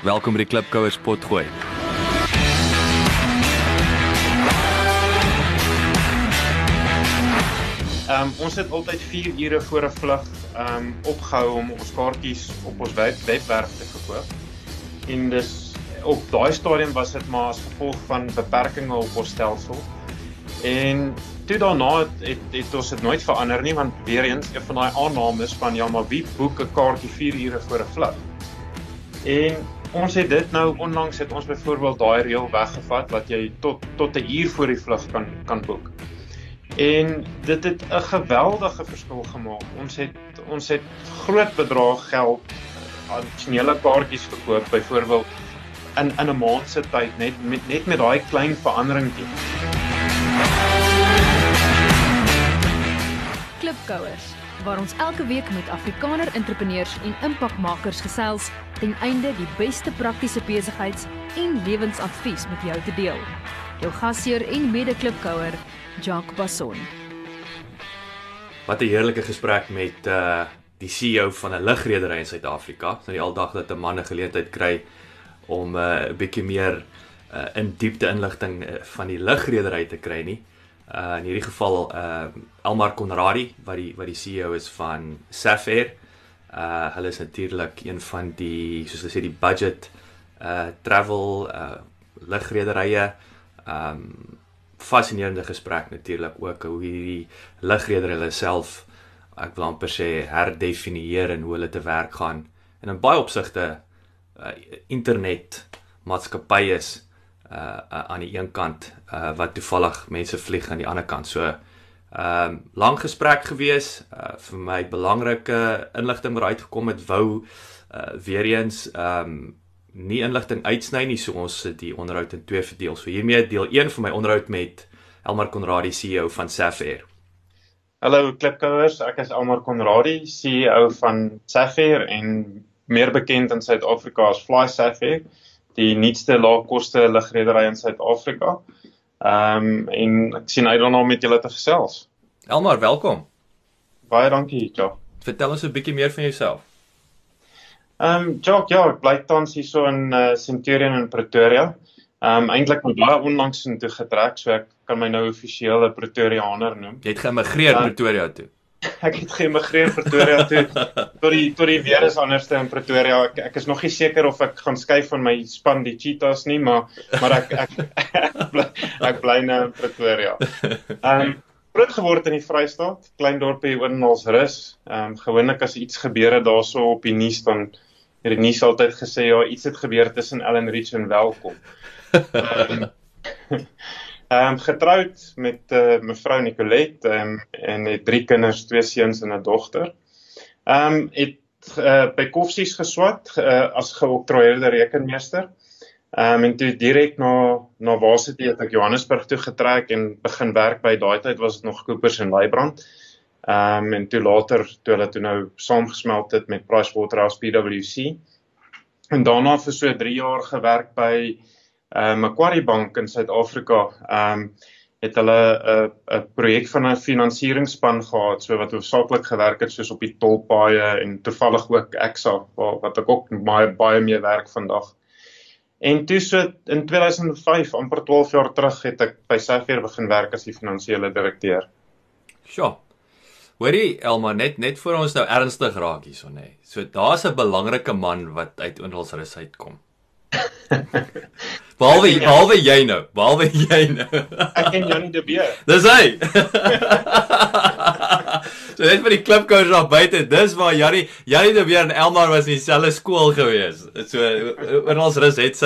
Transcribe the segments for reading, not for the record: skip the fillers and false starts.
Welkom by die Klipkouers potgooi. Ons het altyd 4 ure voor 'n vlug opgehou om ons kaartjies op ons webwerf te verkoop. En dus op daai stadium was dit maar as gevolg van beperkings op ons stelsel. En toe daarna het ons dit nooit verander nie, want weer eens een van daai aannames van ja, maar wie boek 'n kaartjie 4 ure voor 'n vlug? En ons het dit nou onlangs het ons byvoorbeeld daai reël weggevat dat jy tot 'n uur voor die vlug kan boek. En dit het 'n geweldige verskil gemaak. Ons het groot bedrag geld addisionele kaartjies verkoop, byvoorbeeld in 'n maand se tyd net met daai klein veranderingkie. Klipkouers, waar ons elke week met Afrikaner entrepreneurs en impakmakers gesels ten einde die beste praktiese besigheids- en lewensadvies met jou te deel. Jou gasheer en mede-klipkouer, Jacques Basson. Wat 'n heerlike gesprek met die CEO van 'n lugredery in Suid-Afrika. Dit is nou die aldag dat 'n man 'n geleentheid kry om 'n bietjie meer in diepte inligting van die lugredery te kry nie. In hierdie geval Elmar Conradie wat die CEO is van Safair. Hulle is natuurlik een van die, soos hulle sê, die budget travel lugrederye. Fascinerende gesprek natuurlik ook hoe hierdie lugredery hulle self, ek wil amper sê, herdefinieer en hoe hulle te werk gaan. En in baie opsigte internet maatskappy is aan die een kant wat toevallig mense vlieg aan die ander kant. So lang gesprek gewees, vir my belangrike inligting wat uitgekom het, wou weer eens nie inligting uitsny nie, so ons het die onderhoud in 2 verdeel. So hiermee deel 1 van my onderhoud met Elmar Conradie, CEO van Safair. Hallo klipkouers, ek is Elmar Conradie, CEO van Safair en meer bekend in Suid-Afrika as Fly Safair, die nuutste laagkoste lugredery in Suid-Afrika. En ek sien uit daarna om met julle te gesels. Elmar, welkom. Baie dankie, Jacques. Vertel ons 'n bietjie meer van jouself. Jacques, ja, ek bly tans hier so in Centurion in Pretoria. Eintlik met baie onlangs intoe getrek, so ek kan my nou offisieel 'n Pretoriaaner noem. Jy het geëmigreer Pretoria toe. Ek het geëmigreer Pretoria toe, tot die weer is anderste in Pretoria. Ek is nog nie seker of ek gaan skuif van my span die Cheetahs nie, maar ek bly nou in Pretoria. Groot geword in die Vrystaat, klein dorpie Odendaelsrus. Gewoonlik as iets gebeur het daarso op die nuus, dan het die nuus altyd gesê, ja, iets het gebeur tussen Ellen Reach en Welkom. Getroud met mevrou Nicolette en het 3 kinders, 2 seuns en 'n dogter. Het by Koffsies geswat as geoktroeëerde rekenmeester. En toe direk na Varsity het ek Johannesburg toe getrek en begin werk by daai tyd was dit nog Coopers & Lybrand. En toe later, toe hulle toe nou saamgesmelt het met Pricewaterhouse PwC. En daarna vir so 3 jaar gewerk by Macquarie Bank in Suid-Afrika. Het hulle 'n projek van 'n finansieringsspan gehad, so wat hoofsaaklik gewerk het soos op die tolpaaie en toevallig ook Exa, wat ek ook baie mee werk vandag. En toe so in 2005, amper 12 jaar terug, het ek by Safair begin werk as die finansiële direkteur. Sjoe. Hoorie, Elmar, net voor ons nou ernstig raak hierso, nê. So daar's 'n belangrike man wat uit Odendaelsrus uitkom. Behalwe jy nou. Ek ken Jannie de Beer. Dis hy. So net vir die klipkouers daar buite, dis waar Jannie de Beer en Elmar was in dieselfde skool gewees. So Odendaelsrus het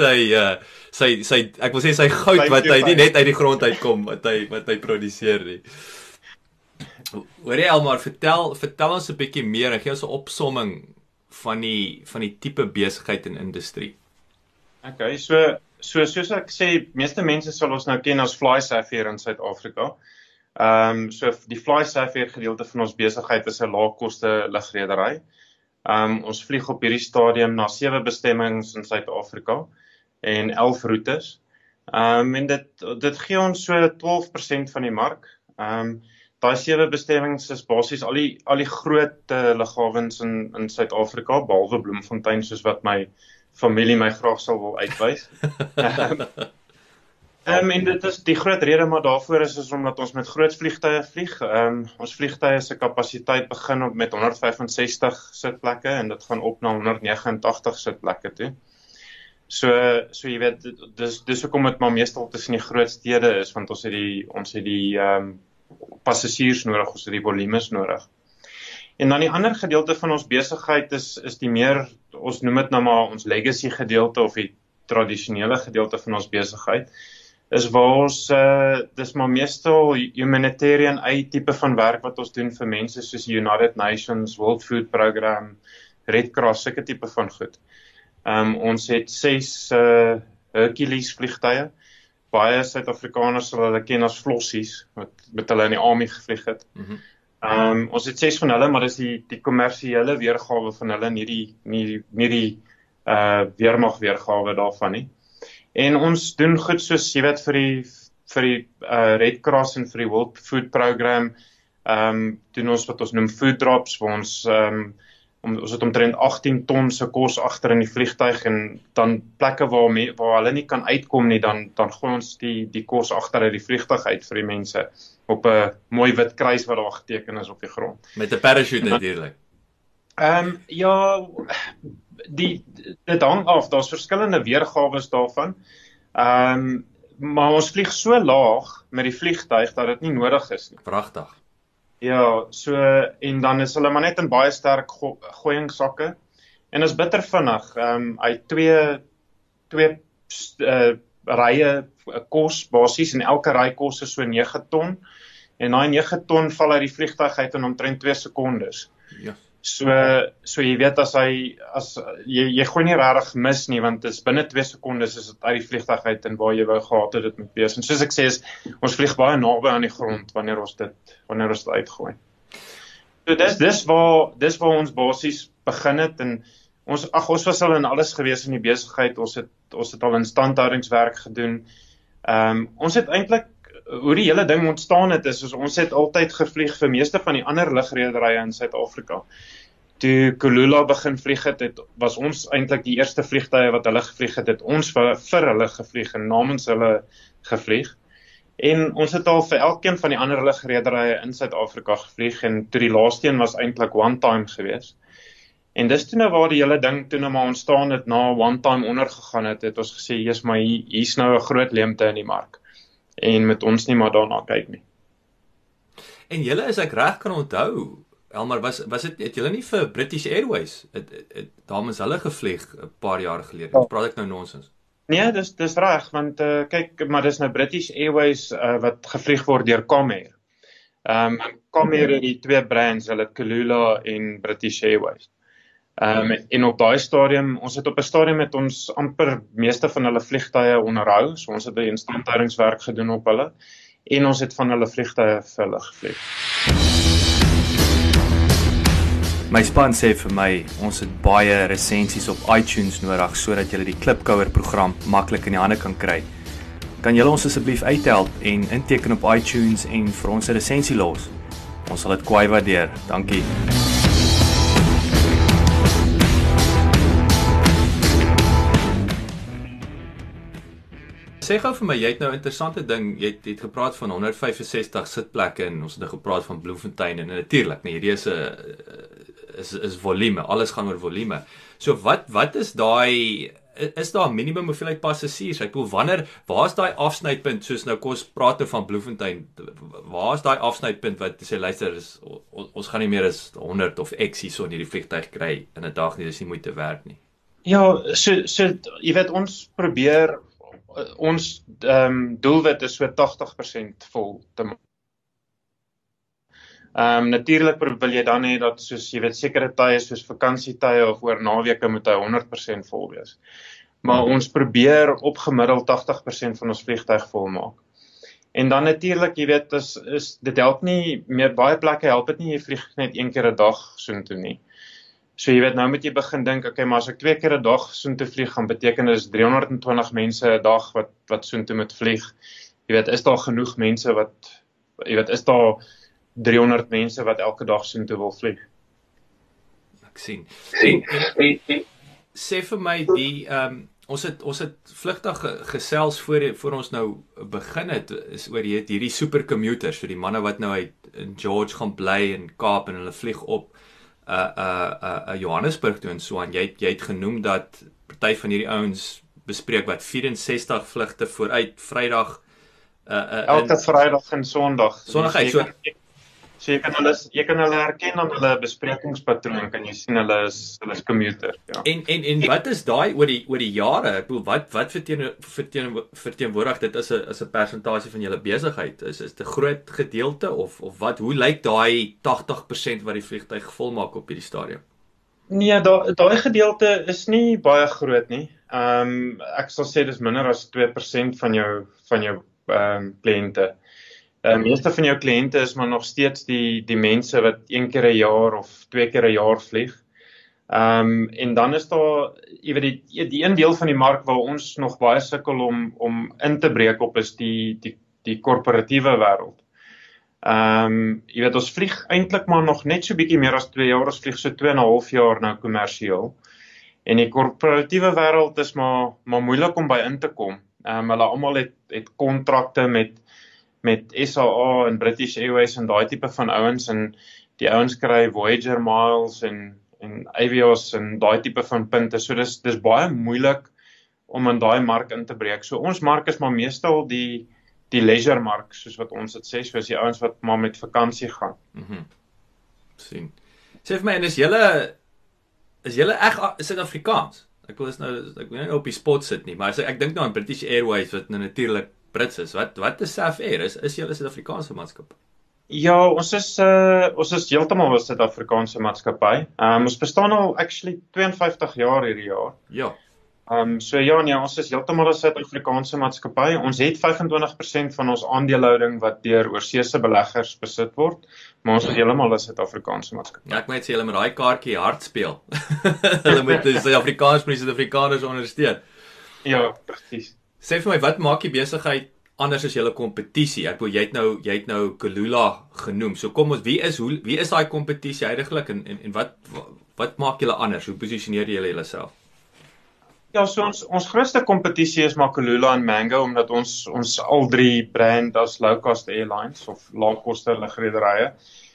sy ek wil sê sy goud wat hy nie net uit die grond uitkom wat hy produseer nie. Hoorie Elmar, vertel ons 'n bietjie meer en gee ons 'n opsomming van die tipe besigheid en industrie. Okay, soos ek sê, meeste mense sal ons nou ken as Fly Safair in Suid-Afrika. So die Fly Safair gedeelte van ons besigheid is 'n laagkoste lugredery. Ons vlieg op hierdie stadium na 7 bestemmings in Suid-Afrika en 11 roetes. En dit gee ons so 12% van die mark. Daai 7 bestemmings is basies al die groot lughawens in Suid-Afrika, behalwe Bloemfontein, soos wat my familie my graag sal wil uitwys. En dit is die groot rede maar daarvoor is omdat ons met groot vliegtuie vlieg. Ons vliegtuie se kapasiteit begin op met 165 sitplekke en dit gaan op na 189 sitplekke toe. So jy weet, dis hoekom dit maar meestal tussen die groot stede is, want ons het die passasiers nodig, ons het die volumes nodig. En dan die ander gedeelte van ons besigheid is die meer, ons noem dit nou maar ons legacy gedeelte of die tradisionele gedeelte van ons besigheid, is waar ons, dis maar meestal humanitarian aid tipe van werk wat ons doen vir mense soos die United Nations, World Food Program, Red Cross, sulke tipe van goed. Ons het 6 Hercules vliegtuie. Baie Suid-Afrikaners sal hulle ken as flossies, wat met hulle in die army gevlieg het. Ons het 6 van hulle, maar dis die kommersiële weergawe van hulle, nie die weermag weergawe daarvan nie. En ons doen goed soos, jy weet, vir die Red Cross en vir die World Food Program, doen ons wat ons noem food drops, waar ons het omtrent 18 ton se kos agter in die vliegtuig en dan plekke waar hulle nie kan uitkom nie, dan gooi ons die kos agter uit die vliegtuig uit vir die mense op 'n mooi wit kruis wat daar geteken is op die grond. Met 'n parachute natuurlik. Ja, dit hang af, daar's verskillende weergawes daarvan. Maar ons vlieg so laag met die vliegtuig dat dit nie nodig is nie. Pragtig. Ja, en dan is hulle maar net in baie sterk gooiingsakke. En is bitter vinnig. Hy het twee rye kos basies en elke ry kos is so 9 ton. En daai 9 ton val uit die vliegtuig uit in omtrent 2 sekondes. Ja. So jy weet jy gooi nie regtig mis nie, want dis binne 2 sekondes is dit uit die vliegtuig uit en waar jy wou gehad het dit moet wees. En soos ek sê, ons vlieg baie naby aan die grond wanneer ons dit uitgooi. So dis waar ons basies begin het en ons was al in alles gewees in die besigheid. Ons het al instandhoudingswerk gedoen. Ons het eintlik hoe die hele ding ontstaan het is, ons het altyd gevlieg vir meeste van die ander lugrederye in Suid-Afrika. Toe Kulula begin vlieg het, was ons eintlik die eerste vliegtuie wat hulle gevlieg het ons vir hulle gevlieg en namens hulle gevlieg. En ons het al vir elkeen van die ander lugrederye in Suid-Afrika gevlieg en toe die laaste een was eintlik one time gewees. En dis toe nou waar die hele ding toe nou maar ontstaan het, na one time ondergegaan het ons gesê, yes, maar hier's nou 'n groot leemte in die mark. En met ons nie maar daarna kyk nie. En julle is ek reg kan onthou, Elmar, het julle nie vir British Airways, dames hulle gevlieg 'n paar jaar gelede, praat ek nou nonsens? Nee, dis reg, want kyk, maar dis nou British Airways wat gevlieg word deur Comair. Comair het die 2 brands, hulle Kulula en British Airways. En op daai stadium, ons het op 'n stadium met ons amper meeste van hulle vliegtuie onderhou, so ons het 'n instandhoudingswerk gedoen op hulle, en ons het van hulle vliegtuie vir hulle gevlieg. My span sê vir my, ons het baie resensies op iTunes nodig, sodat julle die Klipkouer program maklik in die hande kan kry. Kan julle ons asseblief uithelp en inteken op iTunes en vir ons 'n resensie los? Ons sal dit kwai waardeer, dankie. Sê gou vir my, jy het nou 'n interessante ding, jy het gepraat van 165 sitplekke en ons het nou gepraat van Bloemfontein en natuurlik, nee, hierdie is volume, alles gaan oor volume. So wat is daar 'n minimum hoeveelheid passasiers? Ek bedoel, waar is daai afsnypunt, soos nou kos praat van Bloemfontein, waar is daai afsnypunt wat sê, luister, ons gaan nie meer as 100 of X hierso in hierdie vliegtuig kry in 'n dag nie, dis nie moeite werd nie. Ja, so jy weet, ons probeer ons doelwit is so 80% vol te maak. Natuurlik wil jy dan hê dat soos jy weet sekere tye soos vakansietye of oor naweke moet hy 100% vol wees. Maar ons probeer op gemiddeld 80% van ons vliegtuig vol maak. En dan natuurlik, jy weet, dit help nie meer, baie plekke help dit nie, jy vlieg net 1 keer 'n dag soontoe nie. So jy weet, nou moet jy begin dink, okay, maar as ek 2 keer 'n dag soontoe vlieg, gaan beteken dit is 320 mense 'n dag wat soontoe moet vlieg. Jy weet, is daar genoeg mense is daar 300 mense wat elke dag soontoe wil vlieg? Ek sien. sê vir my die ons het vlugtig gesels voor ons nou begin het is oor hierdie supercommuters, so die manne wat nou uit in George gaan bly in Kaap en hulle vlieg op Johannesburg toe en so aan. Jy het genoem dat party van hierdie ouens bespreek wat 64 vlugte vooruit Vrydag elke Vrydag en Sondag. Sondag uit. So jy kan hulle herken aan hulle besprekingspatroon, kan jy sien hulle is commuter, ja. En wat is daai oor die jare? Ek bedoel wat verteenwoordig dit as 'n persentasie van julle besigheid? Is dit 'n groot gedeelte of wat? Hoe lyk daai 80% wat die vliegtuig volmaak op hierdie stadium? Nee, daai gedeelte is nie baie groot nie. Ek sal sê dis minder as 2% van jou kliënte. Meeste van jou kliënte is maar nog steeds die mense wat 1 keer 'n jaar of 2 keer 'n jaar vlieg. En dan is daar, jy weet die een deel van die mark waar ons nog baie sukkel om in te breek op is die korporatiewe wêreld. Jy weet ons vlieg eintlik maar nog net so bietjie meer as 2 jaar, ons vlieg so 2,5 jaar nou kommersieel. En die korporatiewe wêreld is maar moeilik om by in te kom. Hulle almal het kontrakte met SAA en British Airways en daai tipe van ouens en die ouens kry Voyager miles en Avios en daai tipe van punte. So dis baie moeilik om in daai mark in te breek. So ons mark is maar meestal die leisure mark, soos wat ons dit sê, soos die ouens wat maar met vakansie gaan. Sien. Sê vir my, en is julle reg Suid-Afrikaans? Ek wil nou op die spot sit nie, maar ek dink nou aan British Airways wat nou natuurlik Brits is. Wat is Surf Air? Is julle Suid-Afrikaanse maatskappy? Ja, ons is heeltemal 'n Suid-Afrikaanse maatskappy. Ons bestaan al actually 52 jaar hierdie jaar. Ja. So ja, nee, ons is heeltemal 'n Suid-Afrikaanse maatskappy. Ons het 25% van ons aandelehouding wat deur oorsese beleggers besit word, maar ons is heeltemal 'n Suid-Afrikaanse maatskappy. Ja, ek moet sê hulle met daai kaartjie hard speel. Hulle moet die Suid-Afrikaners met die Suid-Afrikaners ondersteun. Ja, presies. Sê vir my, wat maak die besigheid anders as julle kompetisie? Ek bedoel jy het nou Kulula genoem. So kom ons, wie is daai kompetisie heidaglik en wat maak julle anders? Hoe posisioneer julle julleself? Ja, so ons grootste kompetisie is maar Kulula en Mango, omdat ons al drie brand as low-cost airlines of laagkoste lugrederye.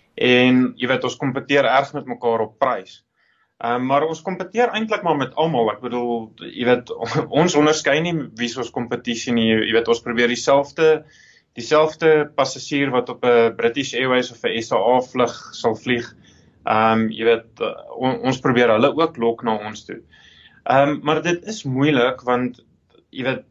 En jy weet, ons kompeteer erg met mekaar op prys. Maar ons kompeteer eintlik maar met almal. Ek bedoel, jy weet, ons onderskei nie wie ons kompetisie nie. Jy weet, ons probeer dieselfde passasier wat op 'n British Airways of 'n SAA vlug sal vlieg. Jy weet, ons probeer hulle ook lok na ons toe. Maar dit is moeilik want jy weet,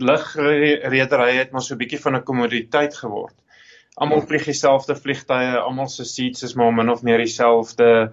lugrederye het maar so 'n bietjie van 'n kommoditeit geword. Almal vlieg dieselfde vliegtye, almal se seats is maar min of meer dieselfde.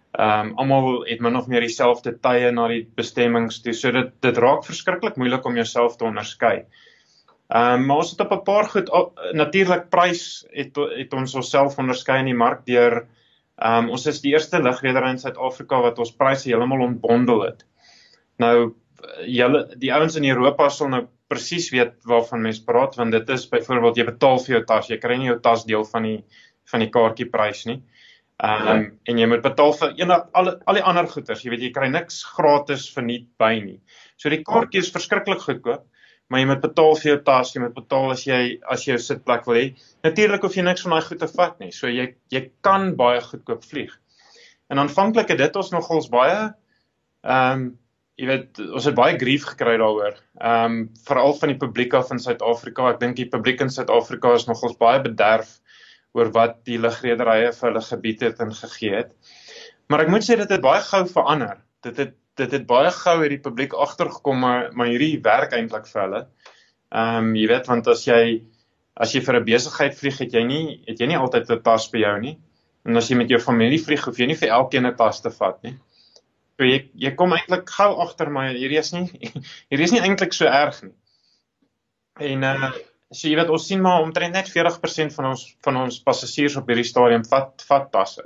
Almal het min of meer dieselfde tye na die bestemmings toe. So dit raak verskriklik moeilik om jouself te onderskei. Maar ons het op 'n paar goed, natuurlik prys het ons onsself onderskei in die mark deur ons is die eerste lugredery in Suid-Afrika wat ons pryse heeltemal ontbondel het. Nou die ouens in Europa sal nou presies weet waarvan mens praat, want dit is byvoorbeeld jy betaal vir jou tas, jy kry nie jou tas deel van die kaartjieprys nie. En jy moet betaal vir al die ander goeders, jy weet, jy kry niks gratis verniet by nie. So die kaartjie is verskriklik goedkoop, maar jy moet betaal vir jou tas, jy moet betaal as jy jou sitplek wil hê. Natuurlik hoef jy niks van daai goed te vat nie, so jy kan baie goedkoop vlieg. En aanvanklik het dit ons nogals baie, jy weet, ons het baie grief gekry daaroor, veral van die publiek af in Suid-Afrika. Ek dink die publiek in Suid-Afrika is nogals baie bederf oor wat die lugrederye vir hulle gebied het en gegee het. Maar ek moet sê dit het baie gou verander. Dit het baie gou hierdie publiek agtergekom, maar hierdie werk eintlik vir hulle. Jy weet, want as jy vir 'n besigheid vlieg, het jy nie altyd 'n tas by jou nie. En as jy met jou familie vlieg, hoef jy nie vir elkeen 'n tas te vat nie. So jy kom eintlik gou agter, maar hierdie is nie eintlik so erg nie. En so jy weet, ons sien maar omtrent net 40% van ons passasiers op hierdie stadium vat tasse.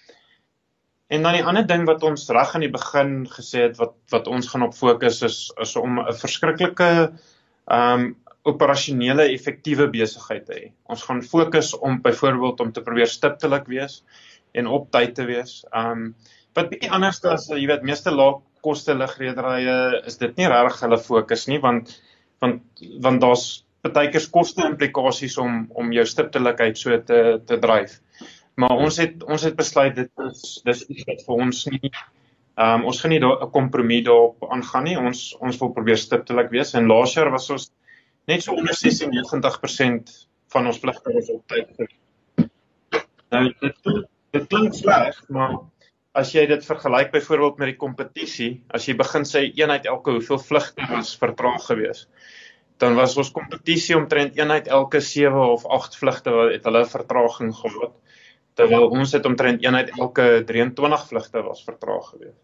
En dan die ander ding wat ons reg aan die begin gesê het, wat ons gaan op fokus is om 'n verskriklike operasionele effektiewe besigheid te hê. Ons gaan fokus om byvoorbeeld om te probeer stiptelik wees en op tyd te wees. Wat bietjie anders as jy weet meeste laagkoste lugrederye is dit nie regtig hulle fokus nie want daar's partykeer koste implikasies om jou stiptelikheid so te dryf. Maar ons het besluit dis iets wat vir ons nie ons gaan nie 'n kompromie daarop aangaan nie. Ons wil probeer stiptelik wees en laas jaar was ons net so onder 96% van ons vlugte was op tyd. Nou dit klink sleg, maar as jy dit vergelyk byvoorbeeld met die kompetisie, as jy begin sê een uit elke hoeveel vlugte was vertraag gewees, dan was ons kompetisie omtrent een uit elke 7 of 8 vlugte wat het hulle vertraging gehad, terwyl ons het omtrent een uit elke 23 vlugte was vertraag gewees.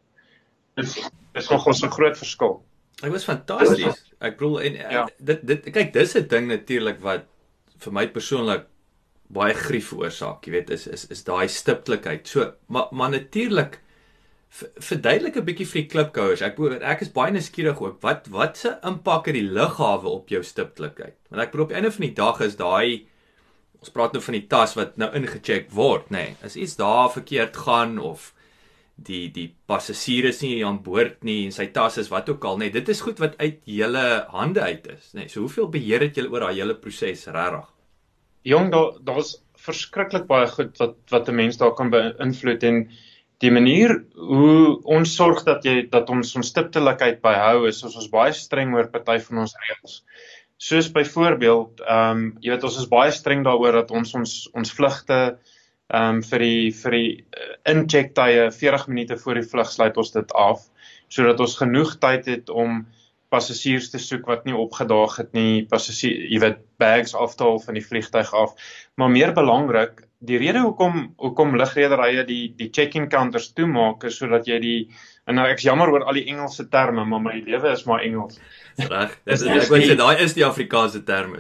Dis nogal so 'n groot verskil. Dit was fantasties. Ek bedoel dit kyk dis 'n ding natuurlik wat vir my persoonlik baie grief veroorsaak, jy weet, is daai stiptelikheid. So, maar natuurlik verduidelik 'n bietjie vir die klipkouers. Ek is baie nuuskierig ook. Wat se impak het die lughawe op jou stiptelikheid? Want ek bedoel op die einde van die dag is daai ons praat nou van die tas wat nou ingecheck word, nê. As iets daar verkeerd gaan of die passasier is nie aan boord nie en sy tas is wat ook al, nê. Dit is goed wat uit julle hande uit is, nê. So hoeveel beheer het julle oor daai hele proses regtig? Jong, daar's verskriklik baie goed wat 'n mens daar kan beïnvloed en die manier hoe ons sorg dat ons stiptelikheid byhou is ons baie streng oor party van ons reëls. Soos byvoorbeeld, jy weet ons is baie streng daaroor dat ons vlugte vir die incheck tye 40 minute voor die vlug sluit ons dit af, sodat ons genoeg tyd het om passasiers te soek wat nie opgedaag het nie, jy weet bags af te haal van die vliegtuig af. Maar meer belangrik, die rede hoekom lugrederye die check-in counters toemaak is sodat jy en nou ek's jammer oor al die Engelse terme, maar my lewe is maar Engels. Reg. Ek wil sê daai is die Afrikaanse terme.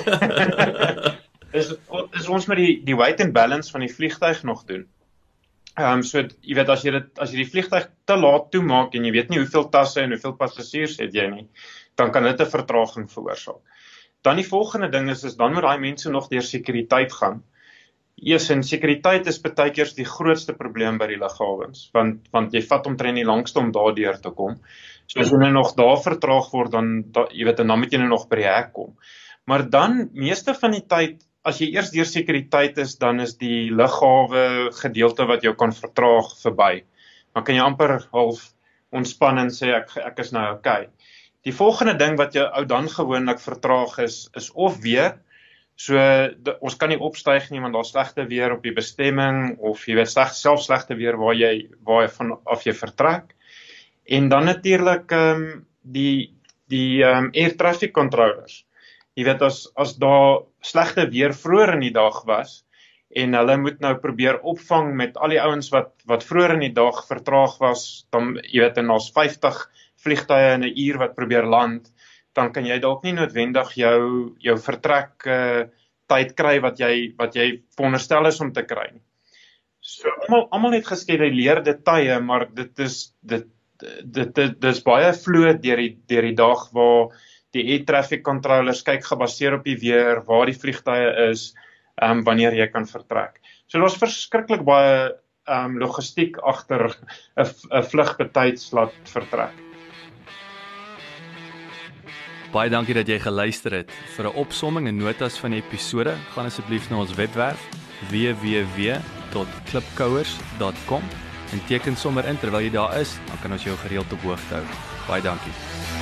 is ons met die weight and balance van die vliegtuig nog doen. So jy weet as jy die vliegtuig te laat toemaak en jy weet nie hoeveel tasse en hoeveel passasiers het jy nie, dan kan dit 'n vertraging veroorsaak. Dan die volgende ding is dan moet daai mense nog deur sekuriteit gaan. En sekuriteit is baie keer die grootste probleem by die lughawens, want jy vat omtrent die langste om daardeur te kom. So as jy nou nog daar vertraag word, jy weet, en dan moet jy nou nog by die hek kom. Maar dan, meeste van die tyd, as jy eers deur sekuriteit is, dan is die lughawe gedeelte wat jou kan vertraag verby. Dan kan jy amper half ontspan en sê ek is nou okay. Die volgende ding wat jou dan gewoonlik vertraag is of weer. So ons kan nie opstyg nie want daar's slegte weer op die bestemming of jy weet selfs slegte weer waar jy vanaf jy vertrek. En dan natuurlik die air traffic controllers. Jy weet as daar slegte weer vroeër in die dag was en hulle moet nou probeer opvang met al die ouens wat vroeër in die dag vertraag was, dan jy weet en daar's 50 vliegtuie in 'n uur wat probeer land, dan kan jy dalk nie noodwendig jou vertrek tyd kry wat jy veronderstel is om te kry nie. So almal het geskeduleerde tye, maar dit is baie vloed deur die dag waar die air traffic controllers kyk gebaseer op die weer, waar die vliegtuie is, wanneer jy kan vertrek. So daar's verskriklik baie logistiek agter 'n vlug betyds laat vertrek. Baie dankie dat jy geluister het. Vir 'n opsomming en notas van die episode, gaan asseblief na ons webwerf www.klipkouers.com en teken sommer in terwyl jy daar is, dan kan ons jou gereeld op hoogte hou. Baie dankie.